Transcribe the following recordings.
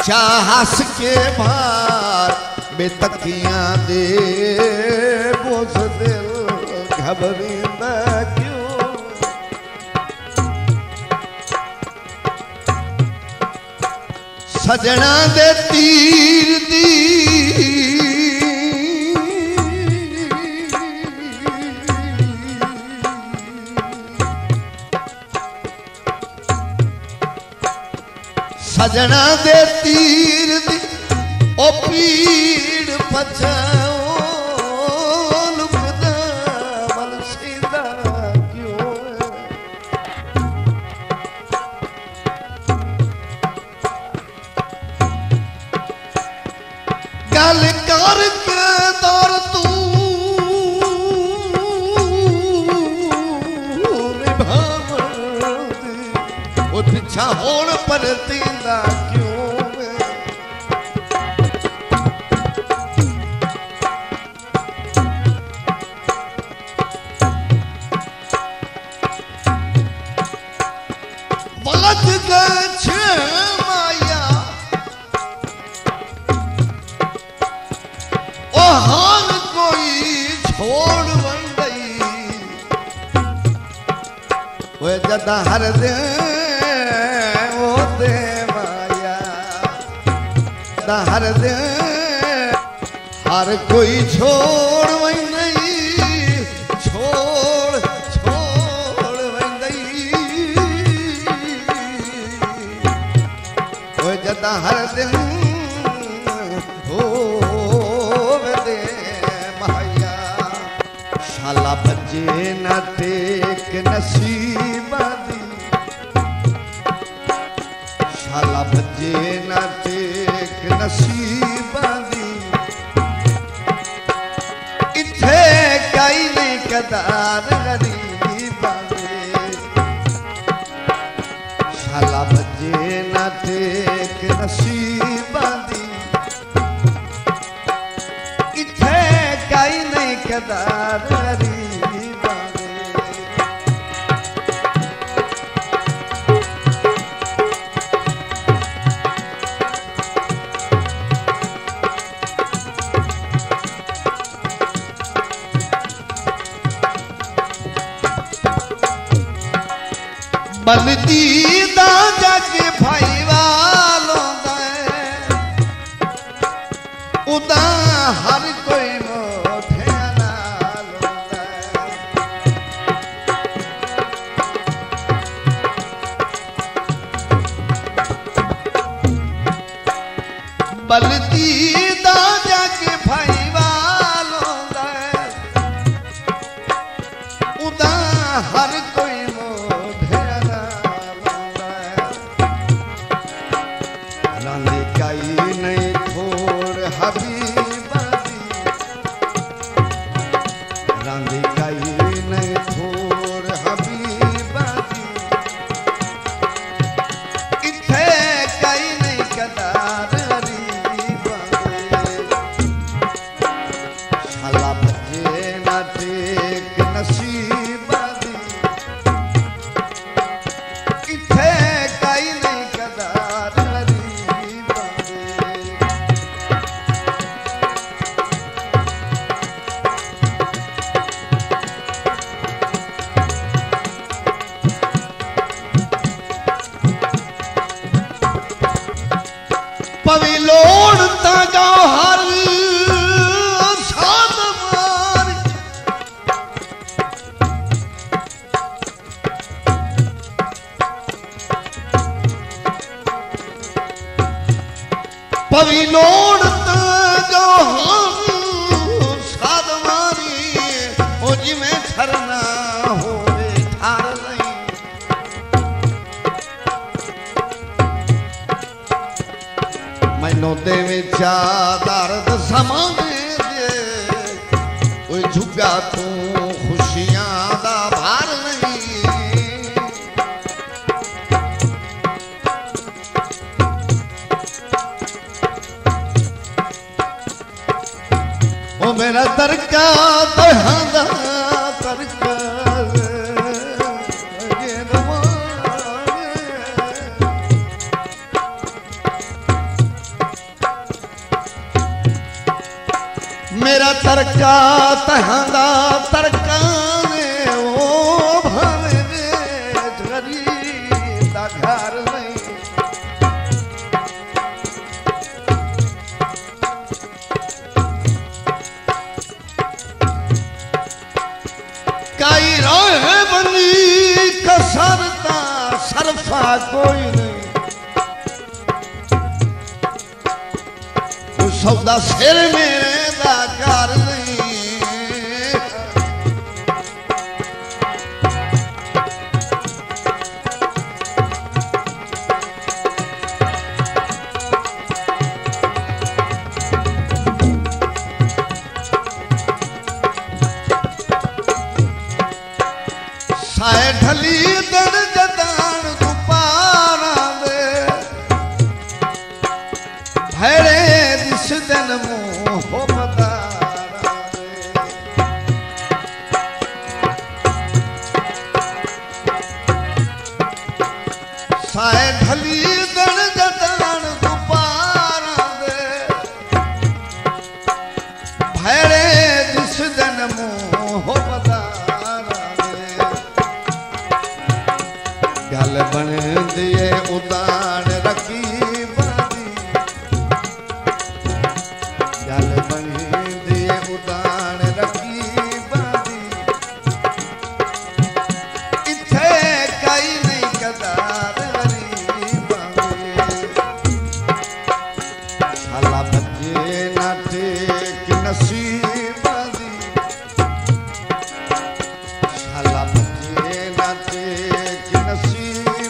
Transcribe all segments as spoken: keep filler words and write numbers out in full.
बच्चा हंस के भार बेतकियां दे बोझ दिल घबरींदा क्यों। सजना दे तीर दी सजना दे तीर दी ओ पीड़ पछाओ लुकदा बल सीधा क्यों। गल कर के दर तू निभावदी ओ पिछा होण पर तींदा क्यों। वलद गछ माया ओ हर कोई छोड़ वंदई वो जदा हर दे ओ दे माया जदा हर दे हर कोई छोड़ वंदई छोड़ छोड़ वंदई वो जदा हर दिन शाला बजे न टेक नसीबा दी शाला बजे न टेक नसीबा दी इत्थे कई नहीं कदार गरीबा दे शाला बजे न टेक नसीबा दी इत्थे कई नहीं कदार गरीबा दे। बलदी दा जग भाई वालों दा उदा हर कोई मोठे नाल होंदा बलदी दा जग भाई वालों दा उदा हर कोई नहीं थोर हबीबा दी रांधी कई नहीं थोर हबीबा दी इत्थे कई नहीं कदार गरीबा दे शाला बजे न टेक नसीबा दी इत्थे कई नहीं कदार पवी लोड़ता गाओ हर साध मार पवी लोड़ता गाओ हर साध मारी ओ जिमें ठरना होवे ठार नहीं मैनों दे विचा दर्द समाने दे ओए झुका तू खुशियां दा भार नहीं ओ मेरा दरका तहां तरका तड़का तहंदा तड़काने ओ भरे गरीब दा घर नहीं कई रोह बनी कसरता सरफा कोई नहीं सौदा सिर मेरे दा घर नहीं साए ढली दर जदान दुपारा दे भैरे दिस दिन मुँह मदारा दे साए ढली दर जदान दुपारा दे भैरे दिस दिन मुँह मदारा गल बन दिए उदान रखी बादी गल बन दिए उदान रखी बादी इथे कई नहीं कदार वरी बादी साला बच्चे नाटे कि नसीब दी साला बच्चे नाटे कि नसीब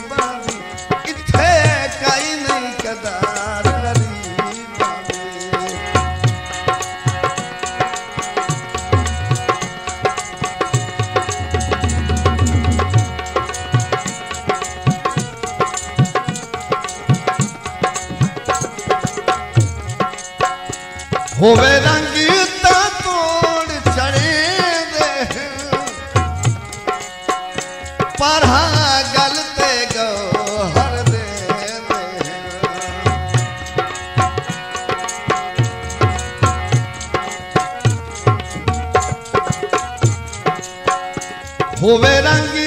होवे रंगी ता तोड़ चढ़े दे पर हाँ गलते गो हर दे दे होवे रंगी